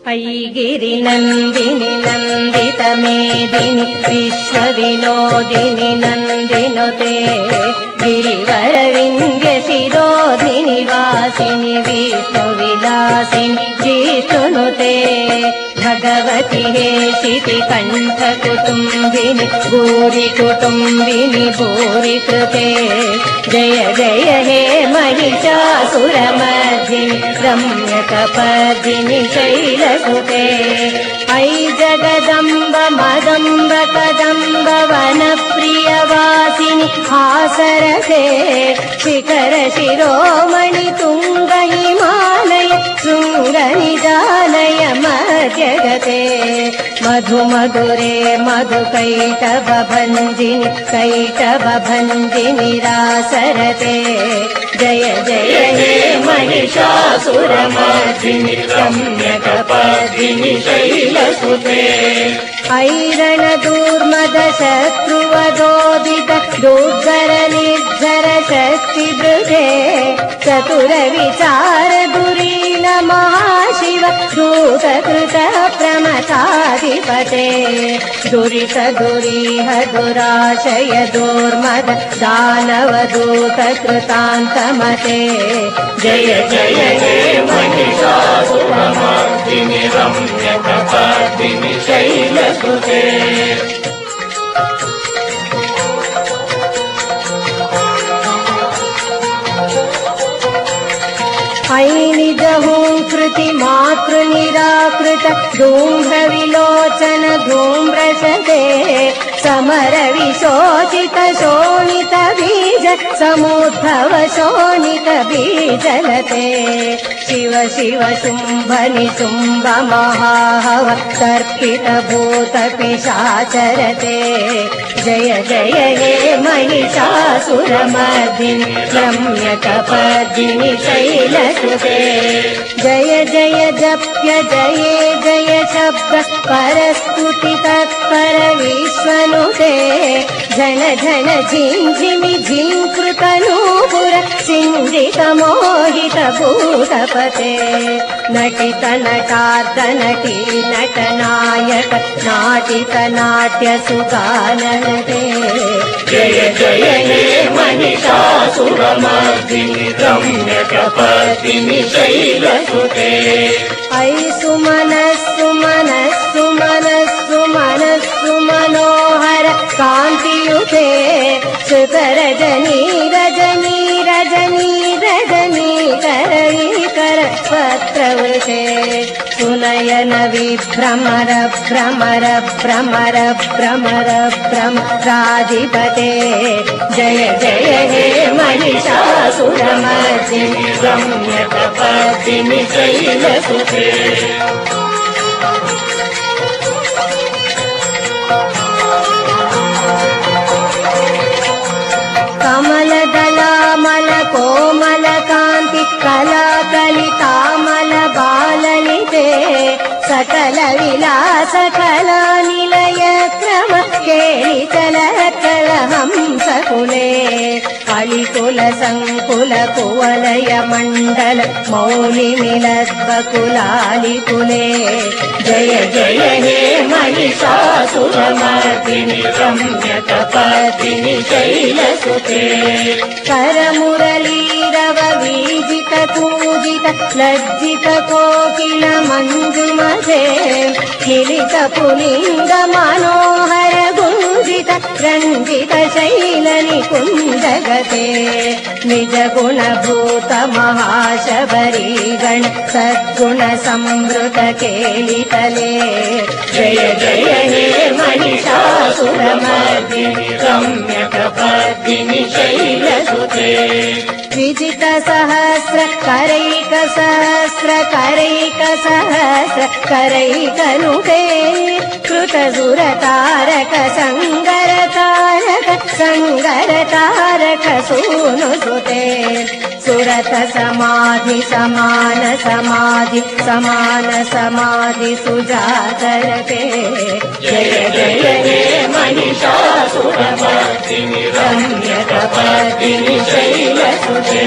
ऐगिरिनन्दिनि नन्दितमेदिनि विश्वविनोदिनि नन्दिनुते गिरिवरविन्द्यशिरोधिनि वासिनि विष्णुविलासिनि जिष्णुनुते भगवति हेशिति कण्ठकुटुम्बिनि भूरि कुटुम्बिनि भूरि कृते जय जय हे महिषासुरमर्दिनि रम्यकपर्दिनि शैलसुते ऐ जगदम्ब मदम्ब कदम्ब वनप्रियवासिनि हासरसे शिखर शिरोमणि तुंग हिमालय शृङ्गनिदालय मध्यगते मधु मधुरे मधु कैटभञ्जिनि कैटभञ्जिनि रासरते जय जय हे महिषासुरमर्दिनि रम्यकपर्दिनि शैलसुते ऐरण दूर्मद शत्रुवदोदित दुर्धर निर्झर शक्तिदृशे चतुर विचार दुरीन महाशिव दूतकृत प्रमथाधिपते दुरित दुरीह दुराशय दुर्मद दानव दूत कृतान्तमते जय जय हे महिषासुरमर्दिनि रम्यकपर्दिनि शैलसुते ऐ निजहुंकृति मातृनिराकृत धूम्रविलोचन धूम्रशते समर विशोचित शोणित बीज समुद्भव शोणित बीजलते शिव शिव शुम्भ निशुम्भ महाहव तर्पित भूत पिशाचरते जय जय हे महिषासुरमर्दिनि रम्यकपर्दिनि शैलसुते जय जय जप्य जये जय शब्द परस्तुति तत्पर विश्वनुते झन झन झिंझिमि झिंकृत नूपुर सिंहित मोहित भूतपते नटित नटार्थ नटी नटनायक नाटित नाट्य सुगाननते जय जय हे महिषासुरमर्दिनि रम्यकपर्दिनि शैलसुते ऐ सुमनस्सु मनस्सु मनस्सु मनस्सु मनोहर कान्तियुते सुत रजनी रजनी रजनी रजनी करैकर पत्रवृते सुनयन विभ्रमर भ्रमर भ्रमर भ्रमर भ्रमराधिपते जय जय हे महिषासुरमर्दिनि रम्यकपर्दिनि शैलसुते कमलदलामल कोमल कान्ति कलाकलितामल बाललिते सकल विलास कला निलय क्रम केलिचल कल हंसकुले कलिकुल संकुल कुवलय मण्डल मौलि मिलद्बकुलालिकुले जय जय हे महिषासुरमर्दिनि रम्यकपर्दिनि शैलसुते करमुरलीरव वीजित कूजित लज्जित कोकिल मञ्जुमते किलित पुलिंग मनोहर गुंजित रंजित शैल निकुंजगते निज गुण भूत महाशबरीगण सद्गुण संवृत केलितले जय जय हे महिषासुरमर्दिनि रम्यकपर्दिनि शैलसुते विजित सहस्र करैक सहस्र करैक सहस्र करैकनुते कृत सुर तारक संगर तारक संगर तारक सूनुसुते सुरत समाधि समान समाधि समान समाधि सुजातरते जय जय हे महिषासुरमर्दिनि रम्यकपर्दिनि शैलसुते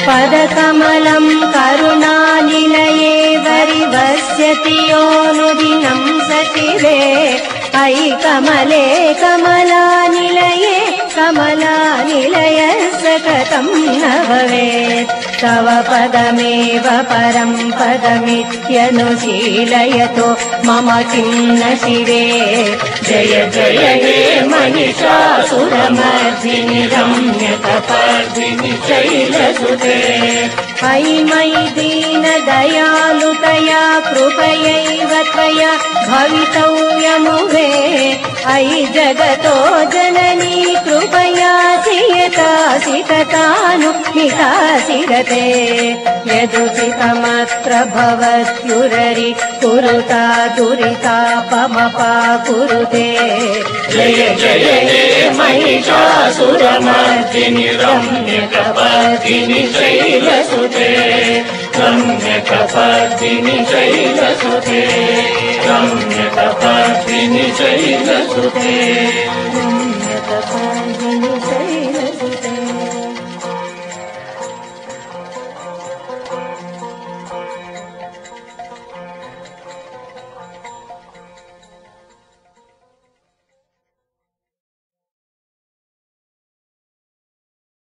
पदकमलं करुणानिलये वरिवस्यति योऽनुदिनं सचिरे अयि कमले कमलानिलये कमलानिलयस्य कथं न भवेत् तव पदमेव परं पदमित्यनुशीलयतो मम किं न शिवे जय जय हे महिषासुरमर्दिनि रम्यकपर्दिनि शैलसुते अयि मयि दीनदयालुतया कृपयैव त्वया भवितव्यमुभे अयि जगतो जननी कृपयासि यतासि तथानुमितासि गते यदुचितमत्र भवत्युररि कुरुता दुरितापमपा कुरुते जय जय हे महिषासुरमर्दिनि रम्यकपर्दिनि शैलसुते रम्यकपर्दिनि शैलसुते रम्यकपर्दिनि शैलसुते